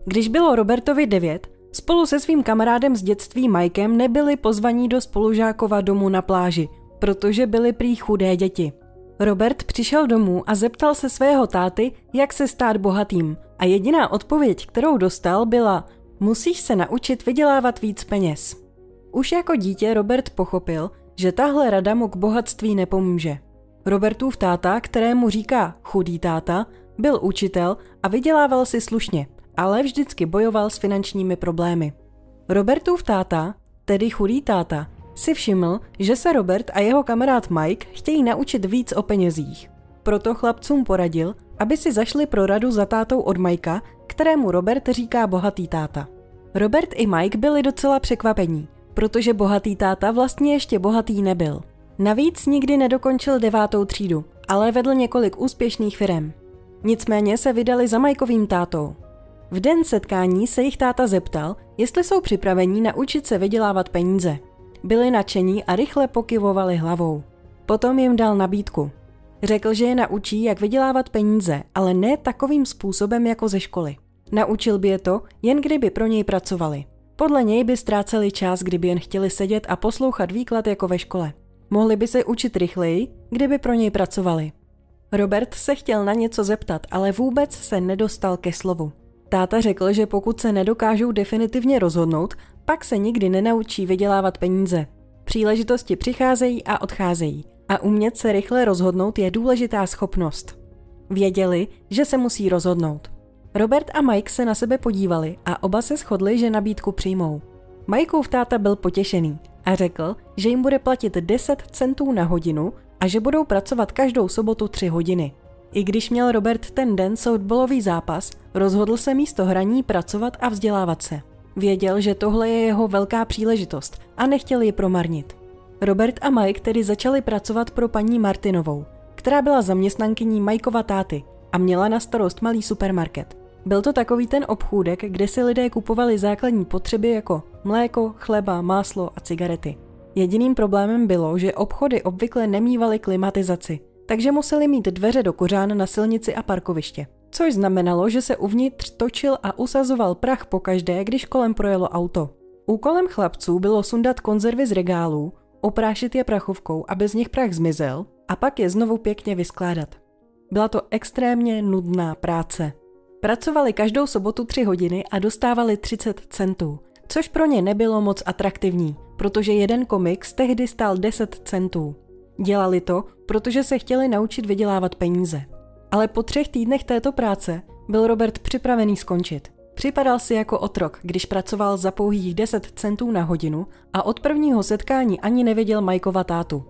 Když bylo Robertovi 9, spolu se svým kamarádem z dětství Mikem nebyli pozvaní do spolužákova domu na pláži, protože byli prý chudé děti. Robert přišel domů a zeptal se svého táty, jak se stát bohatým, a jediná odpověď, kterou dostal, byla: musíš se naučit vydělávat víc peněz. Už jako dítě Robert pochopil, že tahle rada mu k bohatství nepomůže. Robertův táta, kterému říká chudý táta, byl učitel a vydělával si slušně, ale vždycky bojoval s finančními problémy. Robertův táta, tedy chudý táta, si všiml, že se Robert a jeho kamarád Mike chtějí naučit víc o penězích. Proto chlapcům poradil, aby si zašli pro radu za tátou od Mikea, kterému Robert říká bohatý táta. Robert i Mike byli docela překvapení, protože bohatý táta vlastně ještě bohatý nebyl. Navíc nikdy nedokončil 9. třídu, ale vedl několik úspěšných firem. Nicméně se vydali za Mikovým tátou. V den setkání se jich táta zeptal, jestli jsou připraveni naučit se vydělávat peníze. Byli nadšení a rychle pokyvovali hlavou. Potom jim dal nabídku. Řekl, že je naučí, jak vydělávat peníze, ale ne takovým způsobem jako ze školy. Naučil by je to, jen kdyby pro něj pracovali. Podle něj by ztráceli čas, kdyby jen chtěli sedět a poslouchat výklad jako ve škole. Mohli by se učit rychleji, kdyby pro něj pracovali. Robert se chtěl na něco zeptat, ale vůbec se nedostal ke slovu. Táta řekl, že pokud se nedokážou definitivně rozhodnout, pak se nikdy nenaučí vydělávat peníze. Příležitosti přicházejí a odcházejí a umět se rychle rozhodnout je důležitá schopnost. Věděli, že se musí rozhodnout. Robert a Mike se na sebe podívali a oba se shodli, že nabídku přijmou. Mikeův táta byl potěšený a řekl, že jim bude platit 10 centů na hodinu a že budou pracovat každou sobotu 3 hodiny. I když měl Robert ten den softballový zápas, rozhodl se místo hraní pracovat a vzdělávat se. Věděl, že tohle je jeho velká příležitost a nechtěl ji promarnit. Robert a Mike tedy začali pracovat pro paní Martinovou, která byla zaměstnankyní Mikova táty a měla na starost malý supermarket. Byl to takový ten obchůdek, kde si lidé kupovali základní potřeby jako mléko, chleba, máslo a cigarety. Jediným problémem bylo, že obchody obvykle nemívaly klimatizaci, takže museli mít dveře do kořán na silnici a parkoviště. Což znamenalo, že se uvnitř točil a usazoval prach pokaždé, když kolem projelo auto. Úkolem chlapců bylo sundat konzervy z regálů, oprášit je prachovkou, aby z nich prach zmizel, a pak je znovu pěkně vyskládat. Byla to extrémně nudná práce. Pracovali každou sobotu 3 hodiny a dostávali 30 centů, což pro ně nebylo moc atraktivní, protože jeden komiks tehdy stál 10 centů. Dělali to, protože se chtěli naučit vydělávat peníze. Ale po 3 týdnech této práce byl Robert připravený skončit. Připadal si jako otrok, když pracoval za pouhých 10 centů na hodinu a od prvního setkání ani neviděl Mikova tátu.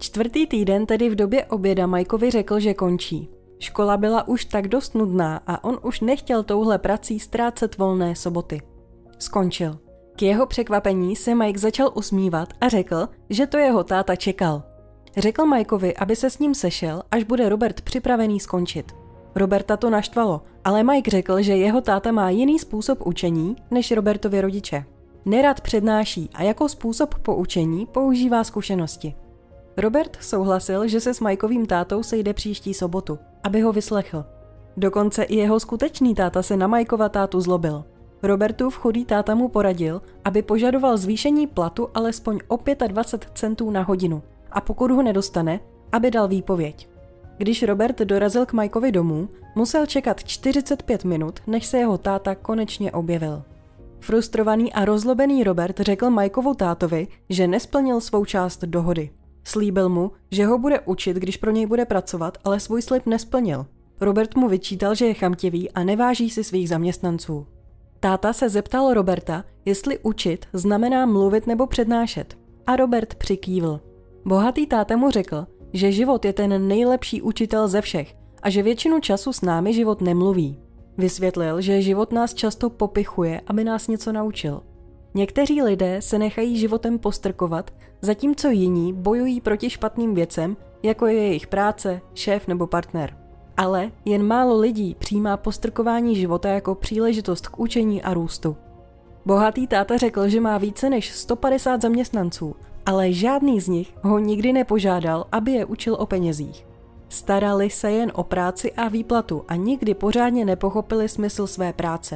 4. týden, tedy v době oběda, Mikeovi řekl, že končí. Škola byla už tak dost nudná a on už nechtěl touhle prací ztrácet volné soboty. Skončil. K jeho překvapení se Mike začal usmívat a řekl, že to jeho táta čekal. Řekl Mikeovi, aby se s ním sešel, až bude Robert připravený skončit. Roberta to naštvalo, ale Mike řekl, že jeho táta má jiný způsob učení než Robertovi rodiče. Nerad přednáší a jako způsob poučení používá zkušenosti. Robert souhlasil, že se s Mikovým tátou sejde příští sobotu, aby ho vyslechl. Dokonce i jeho skutečný táta se na Mikova tátu zlobil. Robertův chudý táta mu poradil, aby požadoval zvýšení platu alespoň o 25 centů na hodinu a pokud ho nedostane, aby dal výpověď. Když Robert dorazil k Mikeovi domů, musel čekat 45 minut, než se jeho táta konečně objevil. Frustrovaný a rozlobený Robert řekl Mikeovu tátovi, že nesplnil svou část dohody. Slíbil mu, že ho bude učit, když pro něj bude pracovat, ale svůj slib nesplnil. Robert mu vyčítal, že je chamtivý a neváží si svých zaměstnanců. Táta se zeptal Roberta, jestli učit znamená mluvit nebo přednášet. A Robert přikývl. Bohatý táta mu řekl, že život je ten nejlepší učitel ze všech a že většinu času s námi život nemluví. Vysvětlil, že život nás často popichuje, aby nás něco naučil. Někteří lidé se nechají životem postrkovat, zatímco jiní bojují proti špatným věcem, jako je jejich práce, šéf nebo partner. Ale jen málo lidí přijímá postrkování života jako příležitost k učení a růstu. Bohatý táta řekl, že má více než 150 zaměstnanců, ale žádný z nich ho nikdy nepožádal, aby je učil o penězích. Starali se jen o práci a výplatu a nikdy pořádně nepochopili smysl své práce.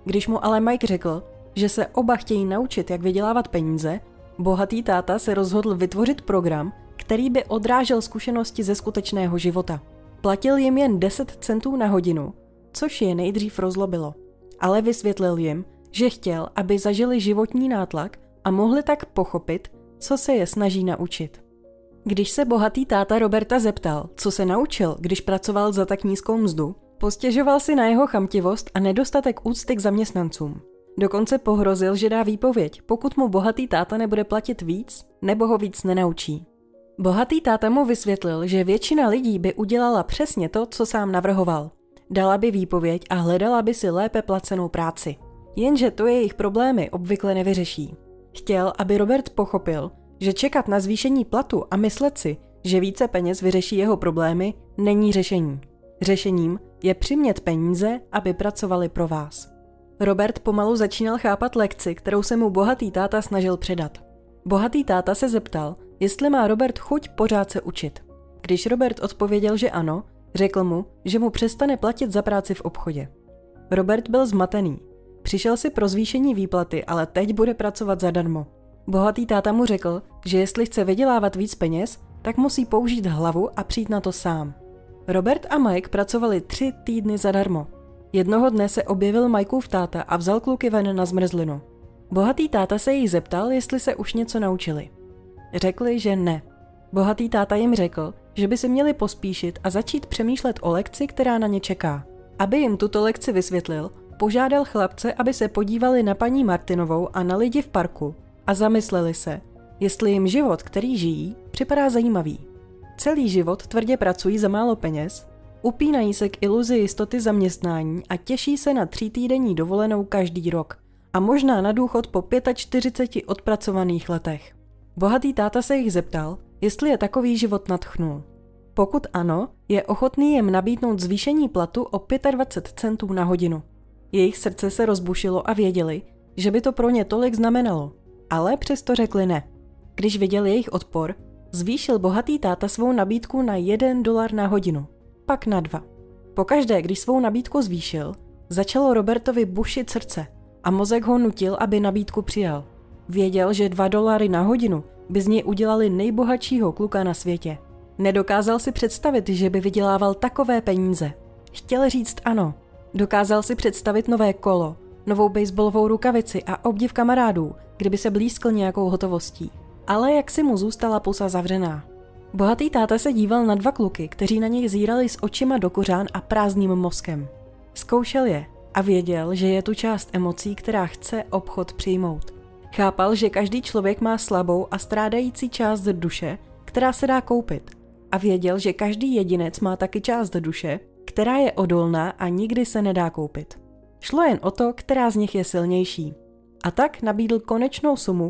Když mu ale Mike řekl, že se oba chtějí naučit, jak vydělávat peníze, bohatý táta se rozhodl vytvořit program, který by odrážel zkušenosti ze skutečného života. Platil jim jen 10 centů na hodinu, což je nejdřív rozlobilo. Ale vysvětlil jim, že chtěl, aby zažili životní nátlak a mohli tak pochopit, co se je snaží naučit. Když se bohatý táta Roberta zeptal, co se naučil, když pracoval za tak nízkou mzdu, postěžoval si na jeho chamtivost a nedostatek úcty k zaměstnancům. Dokonce pohrozil, že dá výpověď, pokud mu bohatý táta nebude platit víc, nebo ho víc nenaučí. Bohatý táta mu vysvětlil, že většina lidí by udělala přesně to, co sám navrhoval. Dala by výpověď a hledala by si lépe placenou práci. Jenže to jejich problémy obvykle nevyřeší. Chtěl, aby Robert pochopil, že čekat na zvýšení platu a myslet si, že více peněz vyřeší jeho problémy, není řešení. Řešením je přimět peníze, aby pracovali pro vás. Robert pomalu začínal chápat lekci, kterou se mu bohatý táta snažil předat. Bohatý táta se zeptal, jestli má Robert chuť pořád se učit. Když Robert odpověděl, že ano, řekl mu, že mu přestane platit za práci v obchodě. Robert byl zmatený. Přišel si pro zvýšení výplaty, ale teď bude pracovat zadarmo. Bohatý táta mu řekl, že jestli chce vydělávat víc peněz, tak musí použít hlavu a přijít na to sám. Robert a Mike pracovali 3 týdny zadarmo. Jednoho dne se objevil Mikeův táta a vzal kluky ven na zmrzlinu. Bohatý táta se jich zeptal, jestli se už něco naučili. Řekli, že ne. Bohatý táta jim řekl, že by si měli pospíšit a začít přemýšlet o lekci, která na ně čeká. Aby jim tuto lekci vysvětlil, požádal chlapce, aby se podívali na paní Martinovou a na lidi v parku a zamysleli se, jestli jim život, který žijí, připadá zajímavý. Celý život tvrdě pracují za málo peněz, upínají se k iluzi jistoty zaměstnání a těší se na 3týdenní dovolenou každý rok a možná na důchod po 45 odpracovaných letech. Bohatý táta se jich zeptal, jestli je takový život nadchnul. Pokud ano, je ochotný jim nabídnout zvýšení platu o 25 centů na hodinu. Jejich srdce se rozbušilo a věděli, že by to pro ně tolik znamenalo, ale přesto řekli ne. Když viděl jejich odpor, zvýšil bohatý táta svou nabídku na $1 na hodinu, pak na 2. Pokaždé, když svou nabídku zvýšil, začalo Robertovi bušit srdce a mozek ho nutil, aby nabídku přijal. Věděl, že $2 na hodinu by z něj udělali nejbohatšího kluka na světě. Nedokázal si představit, že by vydělával takové peníze. Chtěl říct ano. Dokázal si představit nové kolo, novou baseballovou rukavici a obdiv kamarádů, kdyby se blízkl nějakou hotovostí. Ale jak si mu zůstala pusa zavřená. Bohatý táta se díval na 2 kluky, kteří na něj zírali s očima do kořán a prázdným mozkem. Zkoušel je a věděl, že je tu část emocí, která chce obchod přijmout. Chápal, že každý člověk má slabou a strádající část duše, která se dá koupit. A věděl, že každý jedinec má taky část duše, která je odolná a nikdy se nedá koupit. Šlo jen o to, která z nich je silnější. A tak nabídl konečnou sumu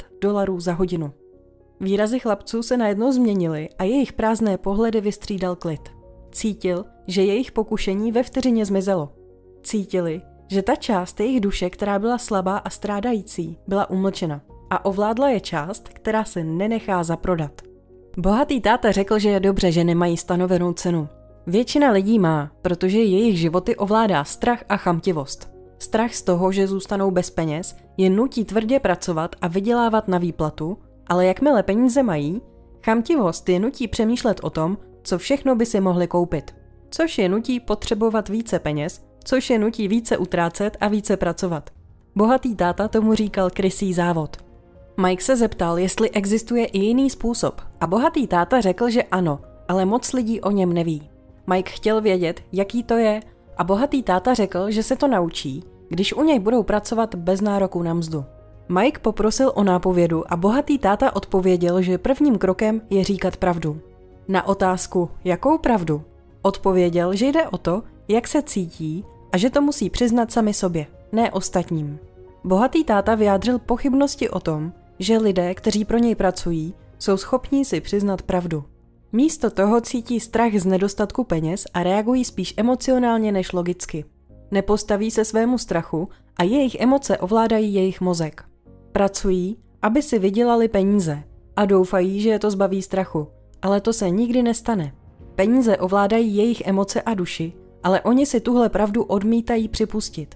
$5 za hodinu. Výrazy chlapců se najednou změnily a jejich prázdné pohledy vystřídal klid. Cítil, že jejich pokušení ve vteřině zmizelo. Cítili, že ta část jejich duše, která byla slabá a strádající, byla umlčena a ovládla je část, která se nenechá zaprodat. Bohatý táta řekl, že je dobře, že nemají stanovenou cenu. Většina lidí má, protože jejich životy ovládá strach a chamtivost. Strach z toho, že zůstanou bez peněz, je nutí tvrdě pracovat a vydělávat na výplatu, ale jakmile peníze mají, chamtivost je nutí přemýšlet o tom, co všechno by si mohli koupit. Což je nutí potřebovat více peněz, což je nutí více utrácet a více pracovat. Bohatý táta tomu říkal krysí závod. Mike se zeptal, jestli existuje i jiný způsob a bohatý táta řekl, že ano, ale moc lidí o něm neví. Mike chtěl vědět, jaký to je a bohatý táta řekl, že se to naučí, když u něj budou pracovat bez nároku na mzdu. Mike poprosil o nápovědu a bohatý táta odpověděl, že prvním krokem je říkat pravdu. Na otázku, jakou pravdu, odpověděl, že jde o to, jak se cítí a že to musí přiznat sami sobě, ne ostatním. Bohatý táta vyjádřil pochybnosti o tom, že lidé, kteří pro něj pracují, jsou schopní si přiznat pravdu. Místo toho cítí strach z nedostatku peněz a reagují spíš emocionálně než logicky. Nepostaví se svému strachu a jejich emoce ovládají jejich mozek. Pracují, aby si vydělali peníze a doufají, že je to zbaví strachu, ale to se nikdy nestane. Peníze ovládají jejich emoce a duši, ale oni si tuhle pravdu odmítají připustit.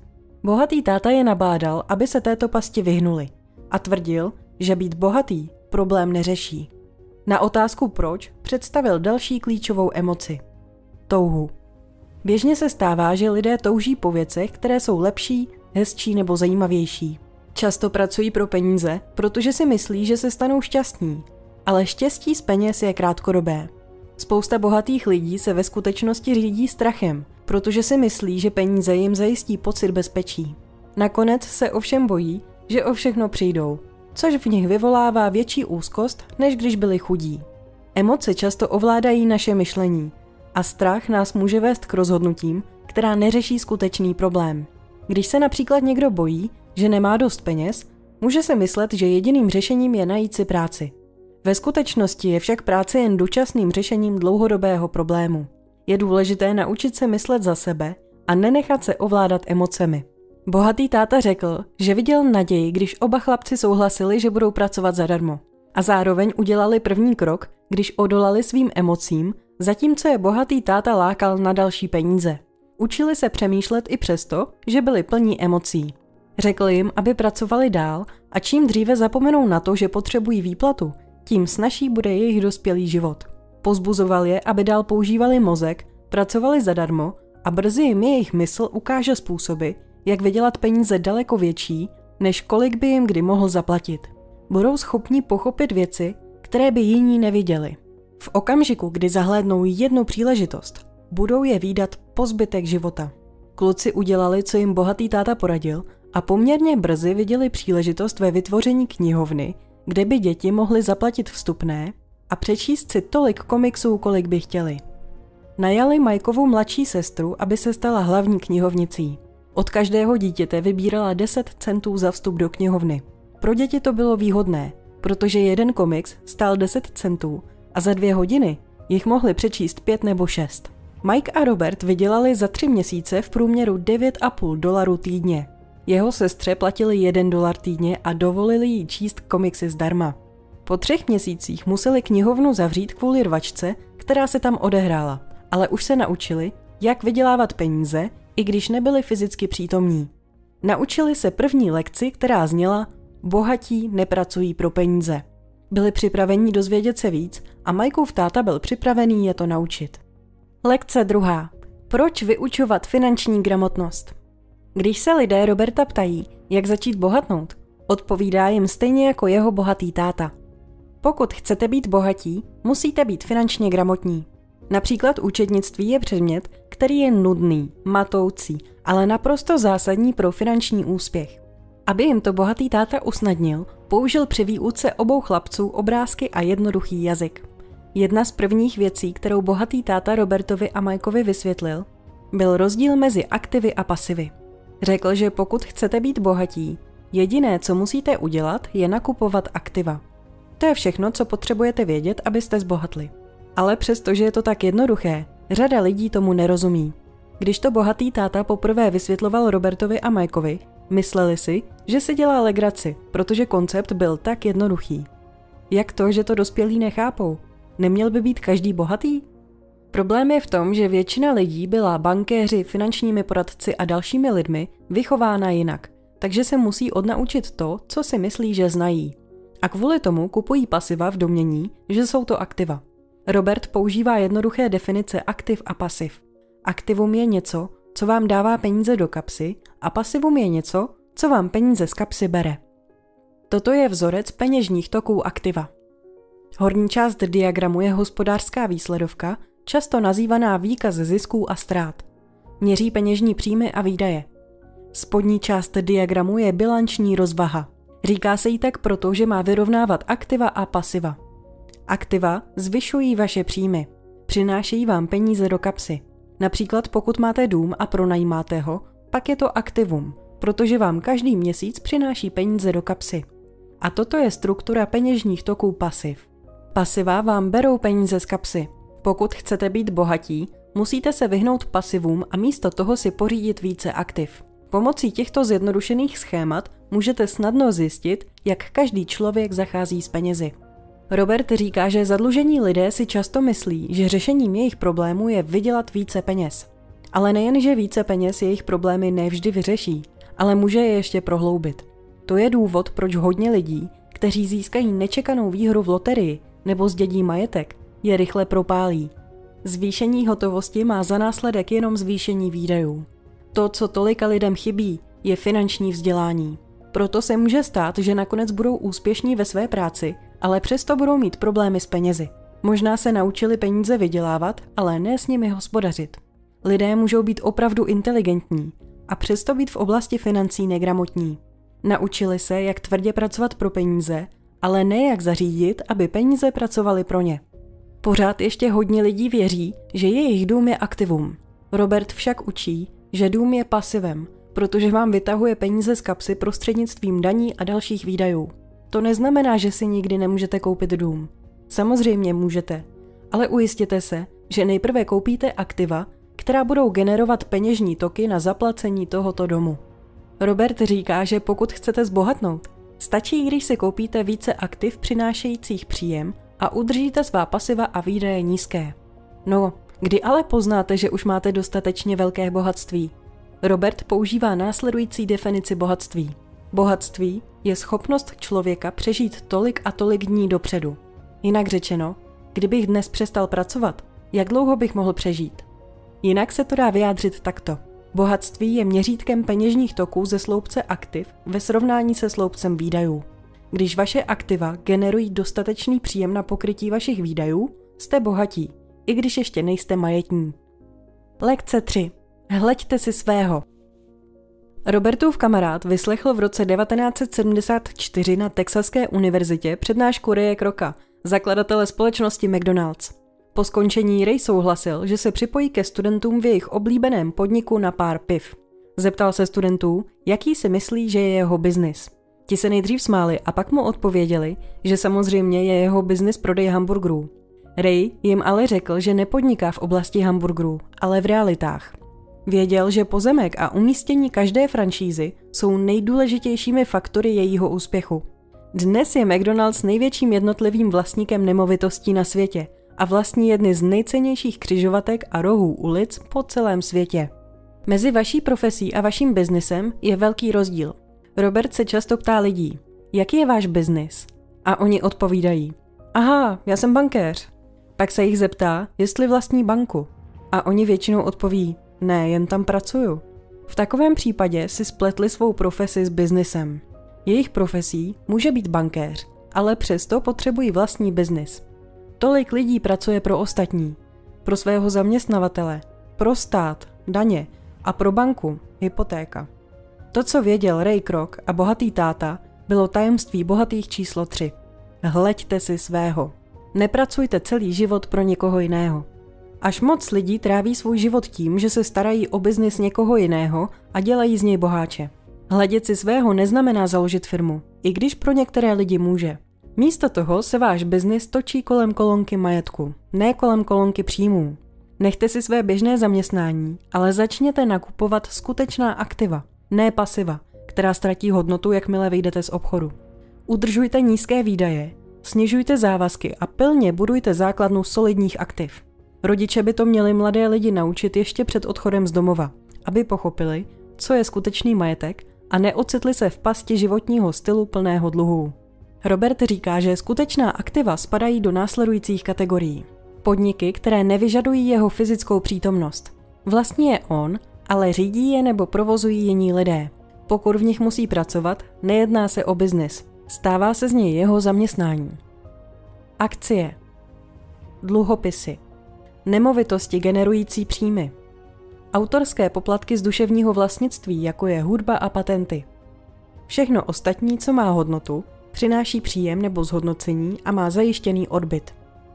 Bohatý táta je nabádal, aby se této pasti vyhnuli a tvrdil, že být bohatý problém neřeší. Na otázku proč představil další klíčovou emoci. Touhu. Běžně se stává, že lidé touží po věcech, které jsou lepší, hezčí nebo zajímavější. Často pracují pro peníze, protože si myslí, že se stanou šťastní, ale štěstí z peněz je krátkodobé. Spousta bohatých lidí se ve skutečnosti řídí strachem, protože si myslí, že peníze jim zajistí pocit bezpečí. Nakonec se ovšem bojí, že o všechno přijdou, což v nich vyvolává větší úzkost, než když byli chudí. Emoce často ovládají naše myšlení a strach nás může vést k rozhodnutím, která neřeší skutečný problém. Když se například někdo bojí, že nemá dost peněz, může se myslet, že jediným řešením je najít si práci. Ve skutečnosti je však práce jen dočasným řešením dlouhodobého problému. Je důležité naučit se myslet za sebe a nenechat se ovládat emocemi. Bohatý táta řekl, že viděl naději, když oba chlapci souhlasili, že budou pracovat zadarmo. A zároveň udělali první krok, když odolali svým emocím, zatímco je bohatý táta lákal na další peníze. Učili se přemýšlet i přesto, že byli plní emocí. Řekl jim, aby pracovali dál a čím dříve zapomenou na to, že potřebují výplatu, tím snazší bude jejich dospělý život. Pozbuzoval je, aby dál používali mozek, pracovali zadarmo a brzy jim jejich mysl ukáže způsoby, jak vydělat peníze daleko větší, než kolik by jim kdy mohl zaplatit. Budou schopni pochopit věci, které by jiní neviděli. V okamžiku, kdy zahlédnou jednu příležitost, budou je vídat po zbytek života. Kluci udělali, co jim bohatý táta poradil a poměrně brzy viděli příležitost ve vytvoření knihovny, kde by děti mohly zaplatit vstupné a přečíst si tolik komiksů, kolik by chtěli. Najali Mikeovu mladší sestru, aby se stala hlavní knihovnicí. Od každého dítěte vybírala 10 centů za vstup do knihovny. Pro děti to bylo výhodné, protože jeden komiks stál 10 centů a za 2 hodiny jich mohli přečíst 5 nebo 6. Mike a Robert vydělali za 3 měsíce v průměru $9,5 týdně. Jeho sestře platili $1 týdně a dovolili jí číst komiksy zdarma. Po 3 měsících museli knihovnu zavřít kvůli rvačce, která se tam odehrála, ale už se naučili, jak vydělávat peníze, i když nebyli fyzicky přítomní. Naučili se první lekci, která zněla: bohatí nepracují pro peníze. Byli připraveni dozvědět se víc a Mikeův táta byl připravený je to naučit. Lekce 2. Proč vyučovat finanční gramotnost? Když se lidé Roberta ptají, jak začít bohatnout, odpovídá jim stejně jako jeho bohatý táta. Pokud chcete být bohatí, musíte být finančně gramotní. Například účetnictví je předmět, který je nudný, matoucí, ale naprosto zásadní pro finanční úspěch. Aby jim to bohatý táta usnadnil, použil při výuce obou chlapců obrázky a jednoduchý jazyk. Jedna z prvních věcí, kterou bohatý táta Robertovi a Mikeovi vysvětlil, byl rozdíl mezi aktivy a pasivy. Řekl, že pokud chcete být bohatí, jediné, co musíte udělat, je nakupovat aktiva. To je všechno, co potřebujete vědět, abyste zbohatli. Ale přestože je to tak jednoduché, řada lidí tomu nerozumí. Když to bohatý táta poprvé vysvětloval Robertovi a Mikeovi, mysleli si, že si dělá legraci, protože koncept byl tak jednoduchý. Jak to, že to dospělí nechápou? Neměl by být každý bohatý? Problém je v tom, že většina lidí byla bankéři, finančními poradci a dalšími lidmi vychována jinak, takže se musí odnaučit to, co si myslí, že znají. A kvůli tomu kupují pasiva v domnění, že jsou to aktiva. Robert používá jednoduché definice aktiv a pasiv. Aktivum je něco, co vám dává peníze do kapsy, a pasivum je něco, co vám peníze z kapsy bere. Toto je vzorec peněžních toků aktiva. Horní část diagramu je hospodářská výsledovka, často nazývaná výkaz zisků a ztrát. Měří peněžní příjmy a výdaje. Spodní část diagramu je bilanční rozvaha. Říká se jí tak proto, že má vyrovnávat aktiva a pasiva. Aktiva zvyšují vaše příjmy. Přinášejí vám peníze do kapsy. Například pokud máte dům a pronajímáte ho, pak je to aktivum, protože vám každý měsíc přináší peníze do kapsy. A toto je struktura peněžních toků pasiv. Pasiva vám berou peníze z kapsy. Pokud chcete být bohatí, musíte se vyhnout pasivům a místo toho si pořídit více aktiv. Pomocí těchto zjednodušených schémat můžete snadno zjistit, jak každý člověk zachází s penězi. Robert říká, že zadlužení lidé si často myslí, že řešením jejich problémů je vydělat více peněz. Ale nejen, že více peněz jejich problémy nevždy vyřeší, ale může je ještě prohloubit. To je důvod, proč hodně lidí, kteří získají nečekanou výhru v loterii nebo zdědí majetek, je rychle propálí. Zvýšení hotovosti má za následek jenom zvýšení výdajů. To, co tolika lidem chybí, je finanční vzdělání. Proto se může stát, že nakonec budou úspěšní ve své práci, ale přesto budou mít problémy s penězi. Možná se naučili peníze vydělávat, ale ne s nimi hospodařit. Lidé můžou být opravdu inteligentní a přesto být v oblasti financí negramotní. Naučili se, jak tvrdě pracovat pro peníze, ale ne jak zařídit, aby peníze pracovaly pro ně. Pořád ještě hodně lidí věří, že jejich dům je aktivum. Robert však učí, že dům je pasivem, protože vám vytahuje peníze z kapsy prostřednictvím daní a dalších výdajů. To neznamená, že si nikdy nemůžete koupit dům. Samozřejmě můžete, ale ujistěte se, že nejprve koupíte aktiva, která budou generovat peněžní toky na zaplacení tohoto domu. Robert říká, že pokud chcete zbohatnout, stačí, když si koupíte více aktiv přinášejících příjem a udržíte svá pasiva a výdaje nízké. No, kdy ale poznáte, že už máte dostatečně velké bohatství? Robert používá následující definici bohatství. Bohatství je schopnost člověka přežít tolik a tolik dní dopředu. Jinak řečeno, kdybych dnes přestal pracovat, jak dlouho bych mohl přežít? Jinak se to dá vyjádřit takto. Bohatství je měřítkem peněžních toků ze sloupce aktiv ve srovnání se sloupcem výdajů. Když vaše aktiva generují dostatečný příjem na pokrytí vašich výdajů, jste bohatí, i když ještě nejste majetní. Lekce 3. Hleďte si svého. Robertův kamarád vyslechl v roce 1974 na Texaské univerzitě přednášku Raye Kroca, zakladatele společnosti McDonald's. Po skončení Ray souhlasil, že se připojí ke studentům v jejich oblíbeném podniku na pár piv. Zeptal se studentů, jaký si myslí, že je jeho biznis. Ti se nejdřív smáli a pak mu odpověděli, že samozřejmě je jeho biznis prodej hamburgerů. Ray jim ale řekl, že nepodniká v oblasti hamburgerů, ale v realitách. Věděl, že pozemek a umístění každé franšízy jsou nejdůležitějšími faktory jejího úspěchu. Dnes je McDonald's největším jednotlivým vlastníkem nemovitostí na světě a vlastní jedny z nejcennějších křižovatek a rohů ulic po celém světě. Mezi vaší profesí a vaším biznisem je velký rozdíl. Robert se často ptá lidí, jaký je váš biznis? A oni odpovídají, aha, já jsem bankéř. Pak se jich zeptá, jestli vlastní banku. A oni většinou odpoví, ne, jen tam pracuju. V takovém případě si spletli svou profesi s biznisem. Jejich profesí může být bankéř, ale přesto potřebují vlastní biznis. Tolik lidí pracuje pro ostatní, pro svého zaměstnavatele, pro stát, daně a pro banku, hypotéka. To, co věděl Ray Kroc a bohatý táta, bylo tajemství bohatých číslo 3. Hleďte si svého. Nepracujte celý život pro někoho jiného. Až moc lidí tráví svůj život tím, že se starají o biznis někoho jiného a dělají z něj boháče. Hledět si svého neznamená založit firmu, i když pro některé lidi může. Místo toho se váš biznis točí kolem kolonky majetku, ne kolem kolonky příjmů. Nechte si své běžné zaměstnání, ale začněte nakupovat skutečná aktiva, ne pasiva, která ztratí hodnotu, jakmile vyjdete z obchodu. Udržujte nízké výdaje, snižujte závazky a pilně budujte základnu solidních aktiv. Rodiče by to měli mladé lidi naučit ještě před odchodem z domova, aby pochopili, co je skutečný majetek a neocitli se v pasti životního stylu plného dluhů. Robert říká, že skutečná aktiva spadají do následujících kategorií. Podniky, které nevyžadují jeho fyzickou přítomnost. Vlastní je on, ale řídí je nebo provozují jiní lidé. Pokud v nich musí pracovat, nejedná se o biznis. Stává se z něj jeho zaměstnání. Akcie. Dluhopisy. Nemovitosti generující příjmy. Autorské poplatky z duševního vlastnictví, jako je hudba a patenty. Všechno ostatní, co má hodnotu, přináší příjem nebo zhodnocení a má zajištěný odbyt.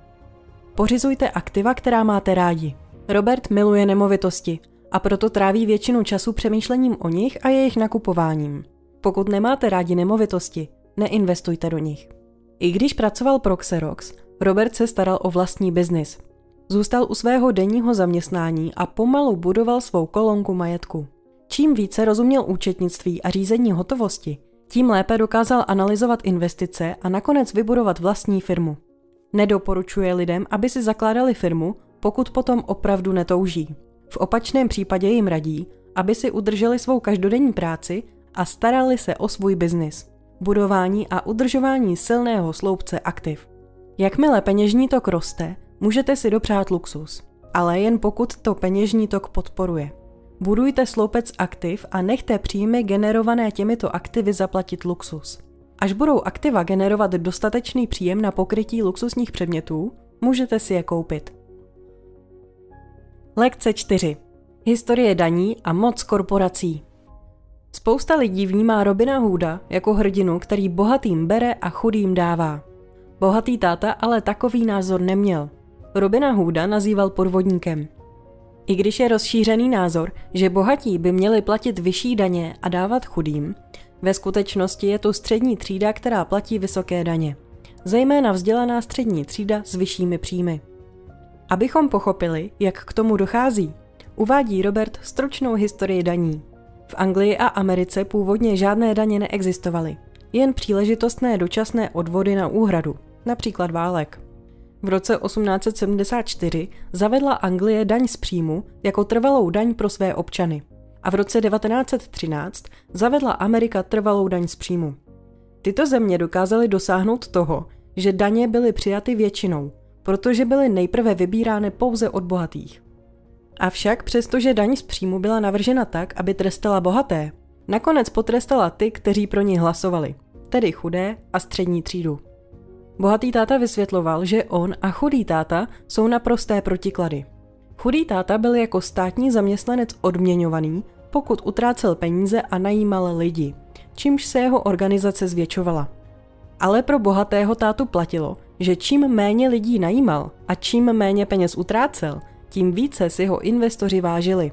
Pořizujte aktiva, která máte rádi. Robert miluje nemovitosti a proto tráví většinu času přemýšlením o nich a jejich nakupováním. Pokud nemáte rádi nemovitosti, neinvestujte do nich. I když pracoval pro Xerox, Robert se staral o vlastní biznis. Zůstal u svého denního zaměstnání a pomalu budoval svou kolonku majetku. Čím více rozuměl účetnictví a řízení hotovosti, tím lépe dokázal analyzovat investice a nakonec vybudovat vlastní firmu. Nedoporučuje lidem, aby si zakládali firmu, pokud potom opravdu netouží. V opačném případě jim radí, aby si udrželi svou každodenní práci a starali se o svůj biznis. Budování a udržování silného sloupce aktiv. Jakmile peněžní tok roste, můžete si dopřát luxus, ale jen pokud to peněžní tok podporuje. Budujte sloupec aktiv a nechte příjmy generované těmito aktivy zaplatit luxus. Až budou aktiva generovat dostatečný příjem na pokrytí luxusních předmětů, můžete si je koupit. Lekce 4. Historie daní a moc korporací. Spousta lidí vnímá Robina Hooda jako hrdinu, který bohatým bere a chudým dává. Bohatý táta ale takový názor neměl. Robina Hooda nazýval podvodníkem. I když je rozšířený názor, že bohatí by měli platit vyšší daně a dávat chudým, ve skutečnosti je to střední třída, která platí vysoké daně. Zejména vzdělaná střední třída s vyššími příjmy. Abychom pochopili, jak k tomu dochází, uvádí Robert stručnou historii daní. V Anglii a Americe původně žádné daně neexistovaly, jen příležitostné dočasné odvody na úhradu, například válek. V roce 1874 zavedla Anglie daň z příjmu jako trvalou daň pro své občany a v roce 1913 zavedla Amerika trvalou daň z příjmu. Tyto země dokázaly dosáhnout toho, že daně byly přijaty většinou, protože byly nejprve vybírány pouze od bohatých. Avšak přestože daň z příjmu byla navržena tak, aby trestala bohaté, nakonec potrestala ty, kteří pro ní hlasovali, tedy chudé a střední třídu. Bohatý táta vysvětloval, že on a chudý táta jsou naprosté protiklady. Chudý táta byl jako státní zaměstnanec odměňovaný, pokud utrácel peníze a najímal lidi, čímž se jeho organizace zvětšovala. Ale pro bohatého tátu platilo, že čím méně lidí najímal a čím méně peněz utrácel, tím více si ho investoři vážili.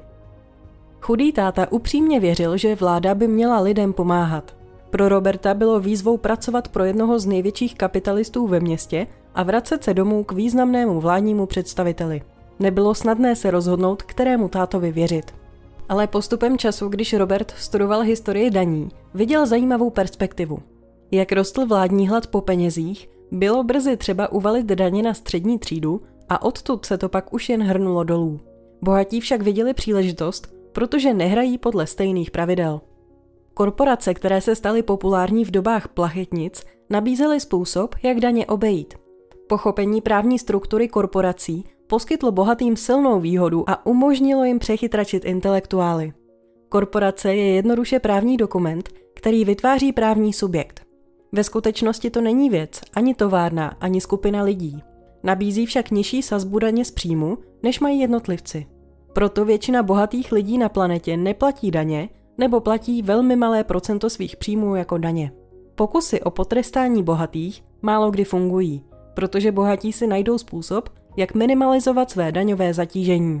Chudý táta upřímně věřil, že vláda by měla lidem pomáhat. Pro Roberta bylo výzvou pracovat pro jednoho z největších kapitalistů ve městě a vracet se domů k významnému vládnímu představiteli. Nebylo snadné se rozhodnout, kterému tátovi věřit. Ale postupem času, když Robert studoval historii daní, viděl zajímavou perspektivu. Jak rostl vládní hlad po penězích, bylo brzy třeba uvalit daně na střední třídu a odtud se to pak už jen hrnulo dolů. Bohatí však viděli příležitost, protože nehrají podle stejných pravidel. Korporace, které se staly populární v dobách plachetnic, nabízely způsob, jak daně obejít. Pochopení právní struktury korporací poskytlo bohatým silnou výhodu a umožnilo jim přechytračit intelektuály. Korporace je jednoduše právní dokument, který vytváří právní subjekt. Ve skutečnosti to není věc, ani továrna, ani skupina lidí. Nabízí však nižší sazbu daně z příjmu, než mají jednotlivci. Proto většina bohatých lidí na planetě neplatí daně nebo platí velmi malé procento svých příjmů jako daně. Pokusy o potrestání bohatých málo kdy fungují, protože bohatí si najdou způsob, jak minimalizovat své daňové zatížení.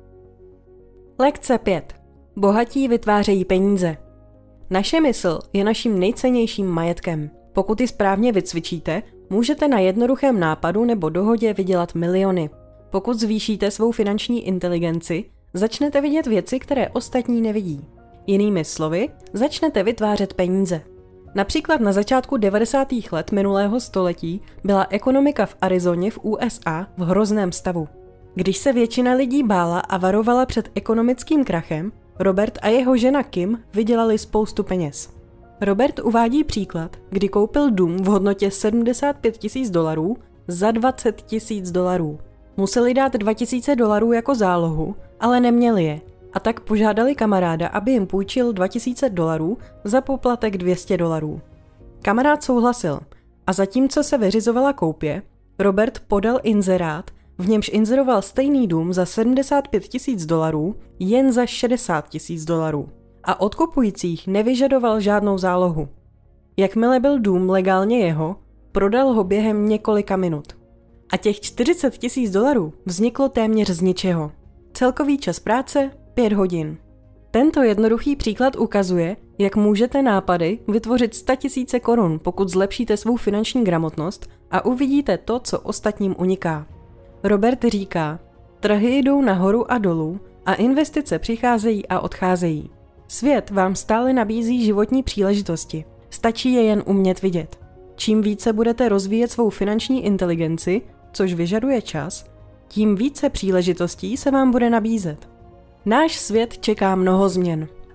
Lekce 5. Bohatí vytvářejí peníze. Naše mysl je naším nejcennějším majetkem. Pokud ji správně vycvičíte, můžete na jednoduchém nápadu nebo dohodě vydělat miliony. Pokud zvýšíte svou finanční inteligenci, začnete vidět věci, které ostatní nevidí. Jinými slovy, začnete vytvářet peníze. Například na začátku 90. let minulého století byla ekonomika v Arizoně v USA v hrozném stavu. Když se většina lidí bála a varovala před ekonomickým krachem, Robert a jeho žena Kim vydělali spoustu peněz. Robert uvádí příklad, kdy koupil dům v hodnotě $75,000 za $20,000. Museli dát $2,000 jako zálohu, ale neměli je, a tak požádali kamaráda, aby jim půjčil $2,000 za poplatek $200. Kamarád souhlasil a zatímco se vyřizovala koupě, Robert podal inzerát, v němž inzeroval stejný dům za $75,000 jen za $60,000 a od kupujících nevyžadoval žádnou zálohu. Jakmile byl dům legálně jeho, prodal ho během několika minut. A těch $40,000 vzniklo téměř z ničeho. Celkový čas práce 5 hodin. Tento jednoduchý příklad ukazuje, jak můžete nápady vytvořit 100 000 korun, pokud zlepšíte svou finanční gramotnost a uvidíte to, co ostatním uniká. Robert říká, trhy jdou nahoru a dolů a investice přicházejí a odcházejí. Svět vám stále nabízí životní příležitosti, stačí je jen umět vidět. Čím více budete rozvíjet svou finanční inteligenci, což vyžaduje čas, tím více příležitostí se vám bude nabízet. Náš svět čeká mnoho změn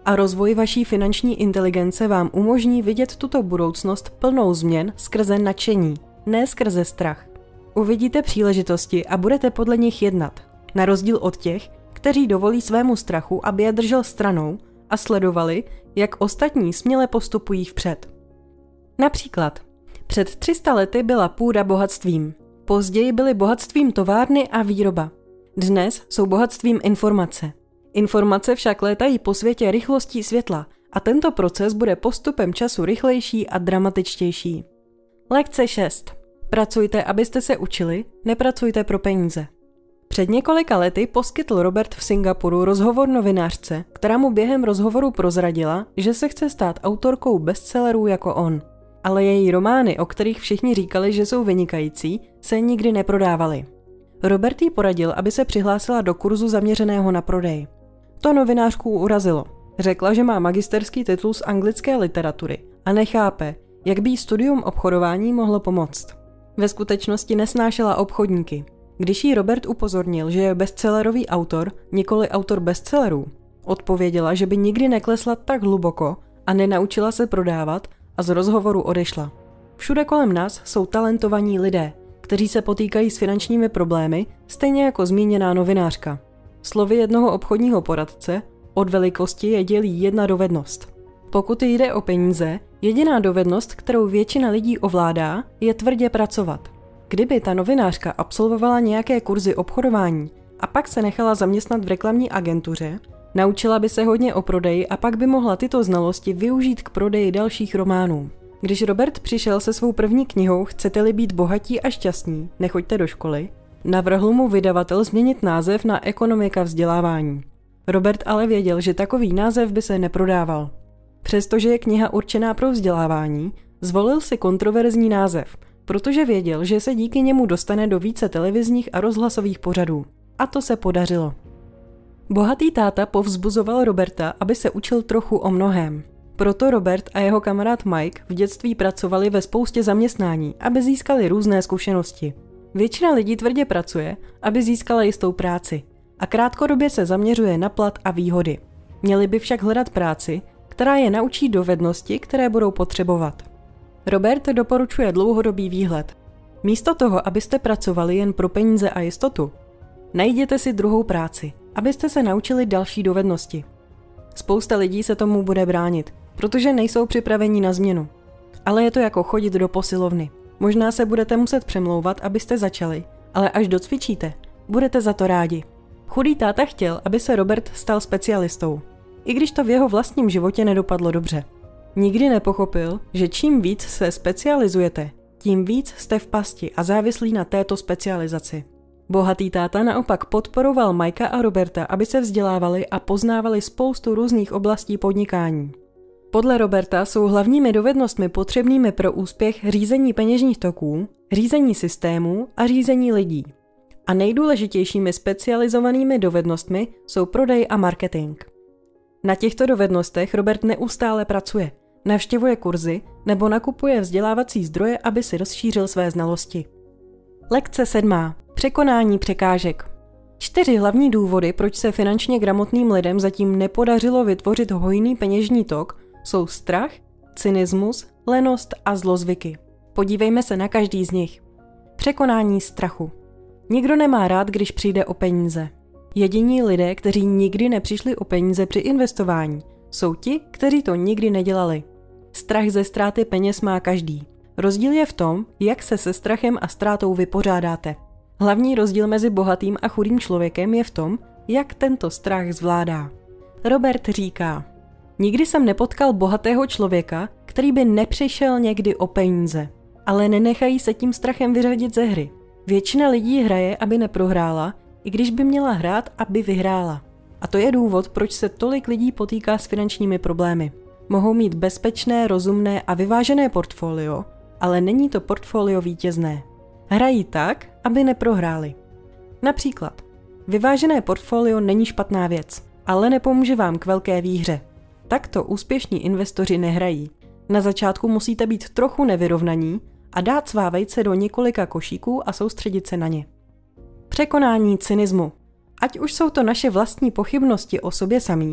a rozvoj vaší finanční inteligence vám umožní vidět tuto budoucnost plnou změn skrze nadšení, ne skrze strach. Uvidíte příležitosti a budete podle nich jednat, na rozdíl od těch, kteří dovolí svému strachu, aby je držel stranou a sledovali, jak ostatní směle postupují vpřed. Například, před 300 lety byla půda bohatstvím, později byly bohatstvím továrny a výroba. Dnes jsou bohatstvím informace. Informace však létají po světě rychlostí světla a tento proces bude postupem času rychlejší a dramatičtější. Lekce 6. Pracujte, abyste se učili, nepracujte pro peníze. Před několika lety poskytl Robert v Singapuru rozhovor novinářce, která mu během rozhovoru prozradila, že se chce stát autorkou bestsellerů jako on. Ale její romány, o kterých všichni říkali, že jsou vynikající, se nikdy neprodávaly. Robert jí poradil, aby se přihlásila do kurzu zaměřeného na prodej. To novinářku urazilo. Řekla, že má magisterský titul z anglické literatury a nechápe, jak by jí studium obchodování mohlo pomoct. Ve skutečnosti nesnášela obchodníky. Když jí Robert upozornil, že je bestsellerový autor, nikoli autor bestsellerů, odpověděla, že by nikdy neklesla tak hluboko a nenaučila se prodávat a z rozhovoru odešla. Všude kolem nás jsou talentovaní lidé, kteří se potýkají s finančními problémy, stejně jako zmíněná novinářka. Slovy jednoho obchodního poradce, od velikosti je dělí jedna dovednost. Pokud jde o peníze, jediná dovednost, kterou většina lidí ovládá, je tvrdě pracovat. Kdyby ta novinářka absolvovala nějaké kurzy obchodování a pak se nechala zaměstnat v reklamní agentuře, naučila by se hodně o prodeji a pak by mohla tyto znalosti využít k prodeji dalších románů. Když Robert přišel se svou první knihou Chcete-li být bohatí a šťastní, nechoďte do školy, navrhl mu vydavatel změnit název na Ekonomika vzdělávání. Robert ale věděl, že takový název by se neprodával. Přestože je kniha určená pro vzdělávání, zvolil si kontroverzní název, protože věděl, že se díky němu dostane do více televizních a rozhlasových pořadů. A to se podařilo. Bohatý táta povzbuzoval Roberta, aby se učil trochu o mnohém. Proto Robert a jeho kamarád Mike v dětství pracovali ve spoustě zaměstnání, aby získali různé zkušenosti. Většina lidí tvrdě pracuje, aby získala jistou práci a krátkodobě se zaměřuje na plat a výhody. Měli by však hledat práci, která je naučí dovednosti, které budou potřebovat. Robert doporučuje dlouhodobý výhled. Místo toho, abyste pracovali jen pro peníze a jistotu, najděte si druhou práci, abyste se naučili další dovednosti. Spousta lidí se tomu bude bránit, protože nejsou připraveni na změnu. Ale je to jako chodit do posilovny. Možná se budete muset přemlouvat, abyste začali, ale až docvičíte, budete za to rádi. Chudý táta chtěl, aby se Robert stal specialistou, i když to v jeho vlastním životě nedopadlo dobře. Nikdy nepochopil, že čím víc se specializujete, tím víc jste v pasti a závislí na této specializaci. Bohatý táta naopak podporoval Mikea a Roberta, aby se vzdělávali a poznávali spoustu různých oblastí podnikání. Podle Roberta jsou hlavními dovednostmi potřebnými pro úspěch řízení peněžních toků, řízení systémů a řízení lidí. A nejdůležitějšími specializovanými dovednostmi jsou prodej a marketing. Na těchto dovednostech Robert neustále pracuje, navštěvuje kurzy nebo nakupuje vzdělávací zdroje, aby si rozšířil své znalosti. Lekce 7. Překonání překážek. 4 hlavní důvody, proč se finančně gramotným lidem zatím nepodařilo vytvořit hojný peněžní tok, jsou strach, cynismus, lenost a zlozvyky. Podívejme se na každý z nich. Překonání strachu. Nikdo nemá rád, když přijde o peníze. Jediní lidé, kteří nikdy nepřišli o peníze při investování, jsou ti, kteří to nikdy nedělali. Strach ze ztráty peněz má každý. Rozdíl je v tom, jak se se strachem a ztrátou vypořádáte. Hlavní rozdíl mezi bohatým a chudým člověkem je v tom, jak tento strach zvládá. Robert říká: nikdy jsem nepotkal bohatého člověka, který by nepřišel někdy o peníze. Ale nenechají se tím strachem vyřadit ze hry. Většina lidí hraje, aby neprohrála, i když by měla hrát, aby vyhrála. A to je důvod, proč se tolik lidí potýká s finančními problémy. Mohou mít bezpečné, rozumné a vyvážené portfolio, ale není to portfolio vítězné. Hrají tak, aby neprohráli. Například, vyvážené portfolio není špatná věc, ale nepomůže vám k velké výhře. Takto úspěšní investoři nehrají. Na začátku musíte být trochu nevyrovnaní a dát svá vejce do několika košíků a soustředit se na ně. Překonání cynismu. Ať už jsou to naše vlastní pochybnosti o sobě samých,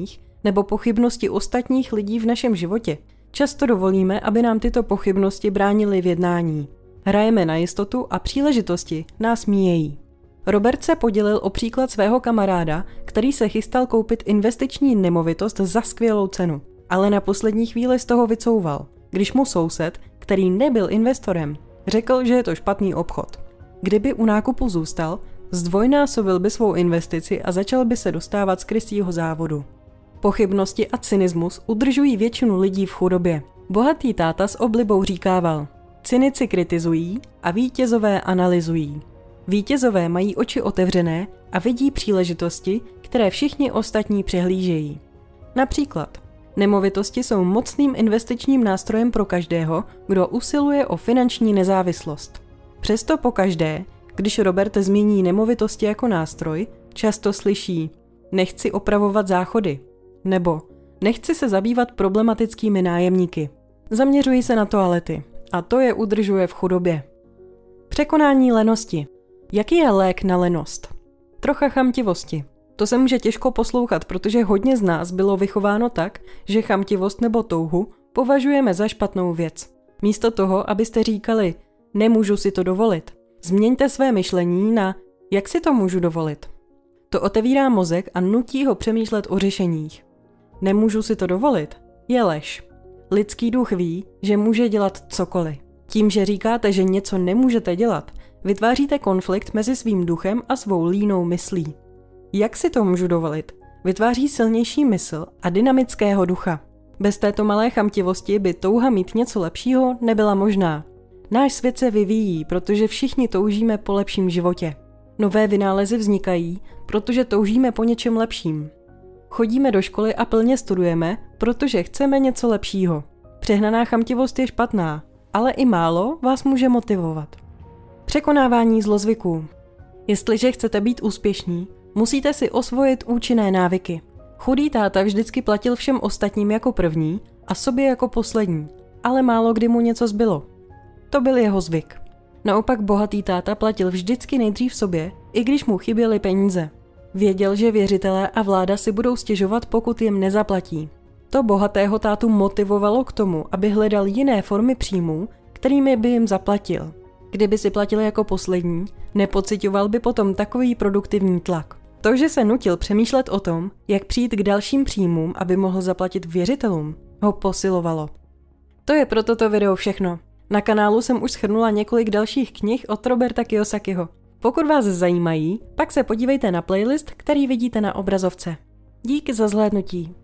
nebo pochybnosti ostatních lidí v našem životě, často dovolíme, aby nám tyto pochybnosti bránily v jednání. Hrajeme na jistotu a příležitosti nás míjejí. Robert se podělil o příklad svého kamaráda, který se chystal koupit investiční nemovitost za skvělou cenu, ale na poslední chvíli z toho vycouval, když mu soused, který nebyl investorem, řekl, že je to špatný obchod. Kdyby u nákupu zůstal, zdvojnásobil by svou investici a začal by se dostávat z krysího závodu. Pochybnosti a cynismus udržují většinu lidí v chudobě. Bohatý táta s oblibou říkával: cynici kritizují a vítězové analyzují. Vítězové mají oči otevřené a vidí příležitosti, které všichni ostatní přehlížejí. Například, nemovitosti jsou mocným investičním nástrojem pro každého, kdo usiluje o finanční nezávislost. Přesto pokaždé, když Robert zmíní nemovitosti jako nástroj, často slyší: nechci opravovat záchody, nebo nechci se zabývat problematickými nájemníky. Zaměřují se na toalety a to je udržuje v chudobě. Překonání lenosti. Jaký je lék na lenost? Trocha chamtivosti. To se může těžko poslouchat, protože hodně z nás bylo vychováno tak, že chamtivost nebo touhu považujeme za špatnou věc. Místo toho, abyste říkali: nemůžu si to dovolit, změňte své myšlení na jak si to můžu dovolit. To otevírá mozek a nutí ho přemýšlet o řešeních. Nemůžu si to dovolit je lež. Lidský duch ví, že může dělat cokoliv. Tím, že říkáte, že něco nemůžete dělat, vytváříte konflikt mezi svým duchem a svou línou myslí. Jak si to můžu dovolit? Vytváří silnější mysl a dynamického ducha. Bez této malé chamtivosti by touha mít něco lepšího nebyla možná. Náš svět se vyvíjí, protože všichni toužíme po lepším životě. Nové vynálezy vznikají, protože toužíme po něčem lepším. Chodíme do školy a plně studujeme, protože chceme něco lepšího. Přehnaná chamtivost je špatná, ale i málo vás může motivovat. Překonávání zlozvyků. Jestliže chcete být úspěšní, musíte si osvojit účinné návyky. Chudý táta vždycky platil všem ostatním jako první a sobě jako poslední, ale málo kdy mu něco zbylo. To byl jeho zvyk. Naopak bohatý táta platil vždycky nejdřív sobě, i když mu chyběly peníze. Věděl, že věřitelé a vláda si budou stěžovat, pokud jim nezaplatí. To bohatého tátu motivovalo k tomu, aby hledal jiné formy příjmů, kterými by jim zaplatil. Kdyby si platil jako poslední, nepociťoval by potom takový produktivní tlak. To, že se nutil přemýšlet o tom, jak přijít k dalším příjmům, aby mohl zaplatit věřitelům, ho posilovalo. To je pro toto video všechno. Na kanálu jsem už shrnula několik dalších knih od Roberta Kiyosakiho. Pokud vás zajímají, pak se podívejte na playlist, který vidíte na obrazovce. Díky za zhlédnutí.